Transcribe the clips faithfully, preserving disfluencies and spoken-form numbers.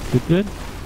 Good, good.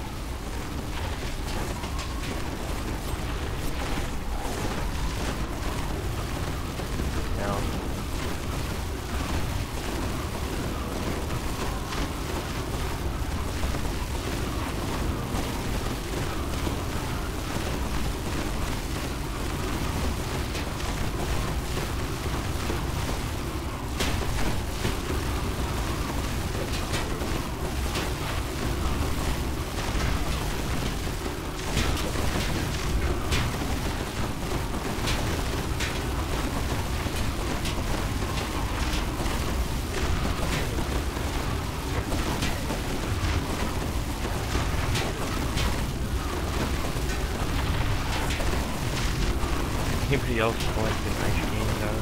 Anybody else collecting ice games out of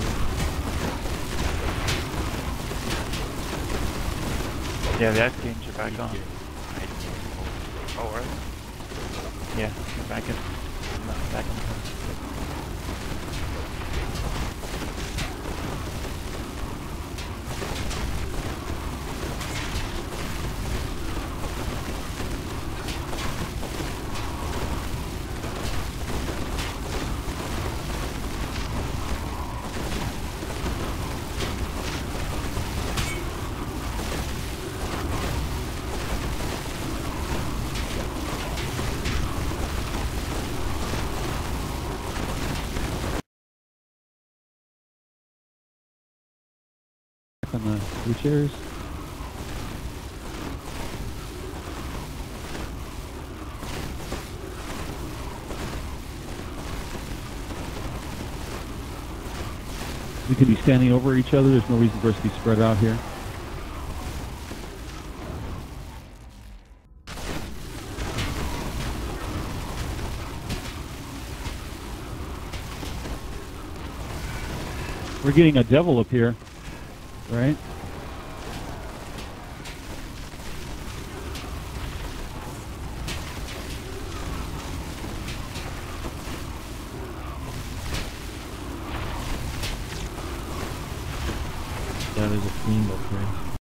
it? Yeah, the ice games are back on. Oh, right? Yeah, back in. Back in. On the blue chairs. We could be standing over each other. There's no reason for us to be spread out here. We're getting a devil up here. Right? Yeah, there's a fiend up here.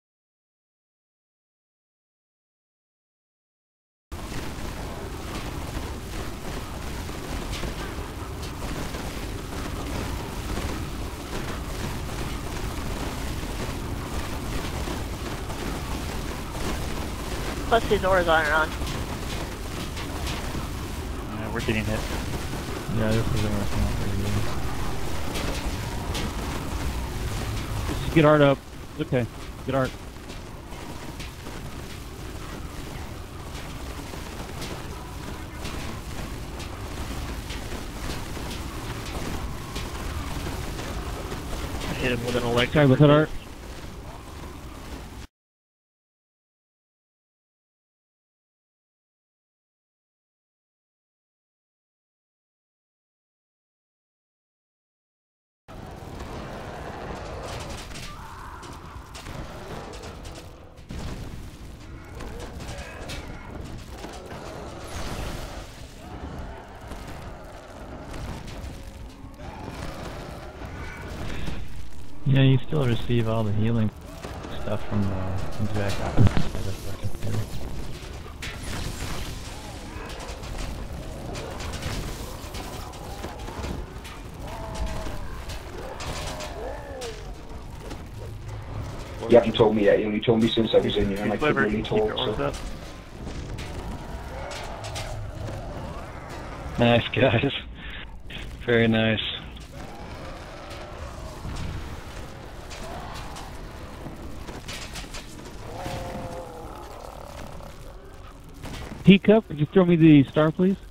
Plus his oars on and on. Yeah, we're getting hit. Yeah, this isn't working out very good. Just get Art up. It's okay. Get Art. I hit him with an electric. Sorry, what's that, Art? Yeah, you still receive all the healing stuff from the exact opposite side of the theory. You haven't told me yet, you only told me since I was in here, and I couldn't really talk, so... Nice, guys. Very nice. Teacup, could you throw me the star, please?